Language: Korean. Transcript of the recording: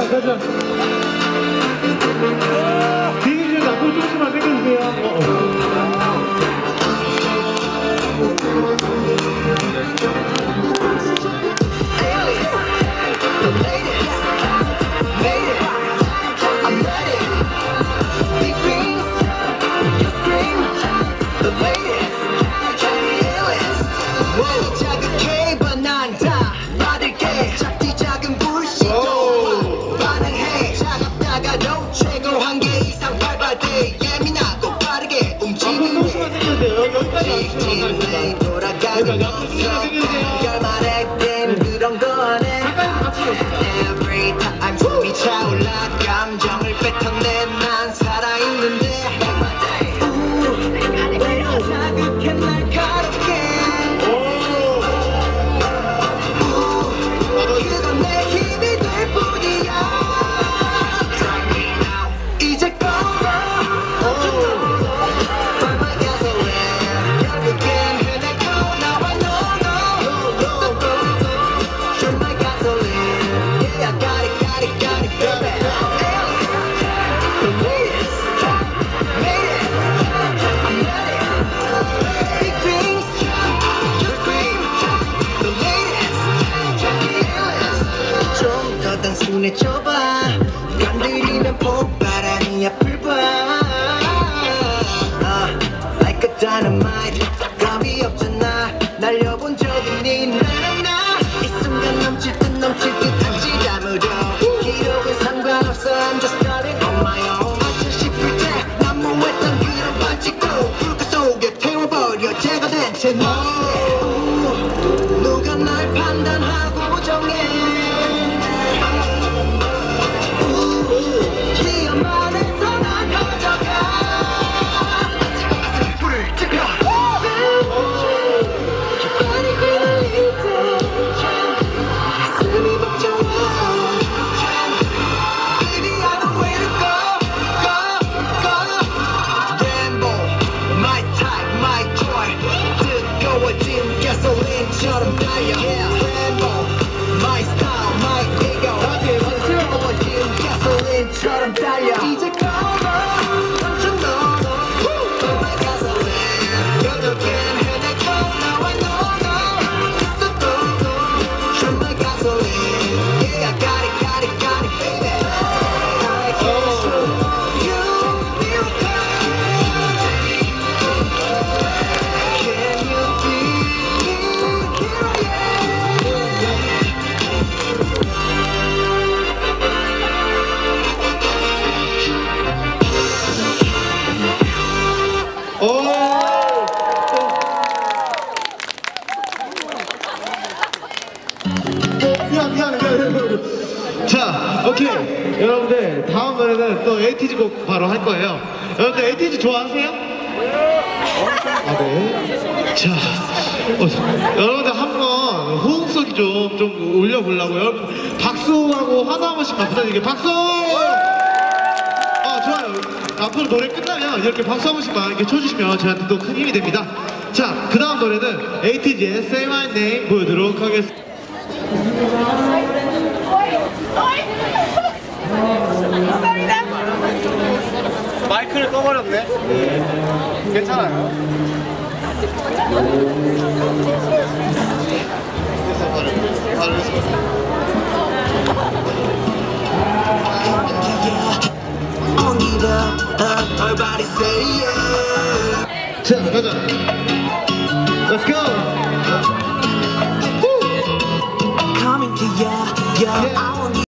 가자. 대기실 앞으로 조금만 당겨주세요. Every time 숨이 차올라 감정을 뱉어내 난 살아있는데 자극해 날카롭게 그건 내 힘이 될 뿐이야 이제 걸어 단순해 좁아 건드리면 폭발하니 앞을 봐 Like a dynamite 감이 없잖아 날려본 적 있니 나나 이 순간 넘칠 듯 한지 아무도 기록은 상관없어 I'm just starting on my own 마치 싶을 때 난무했던 그런 반칙도 불꽃 속에 태워버려 제가 된 채 너 누가 날 판단하고 정해 가솔린처럼 달려 My style, my ego 뜨거워진 가솔린처럼 달려 이제 걸어 완전 너도 My gasoline 여덟겐 해내고 나와 너도 있어도 You're my gasoline Yeah, I got it, got it, got it, baby I can show you miracle Can you feel 미안해. 자, 오케이. 여러분들 다음 노래는 또 에이티즈 곡 바로 할 거예요. 여러분들 에이티즈 좋아하세요? 아, 네. 자, 여러분들 한번 호응소리 좀 올려보려고요. 여러분 박수하고 환호 한 번씩만 부탁드릴게요. 박수! 좋아요. 앞으로 노래 끝나면 이렇게 박수 한 번씩만 이렇게 쳐주시면 저한테 또 큰 힘이 됩니다. 자, 그 다음 노래는 에이티즈의 Say My Name 보여드리도록 하겠습니다. 마이크를 꺼버렸네. 괜찮아요. 자, 가자. Let's go.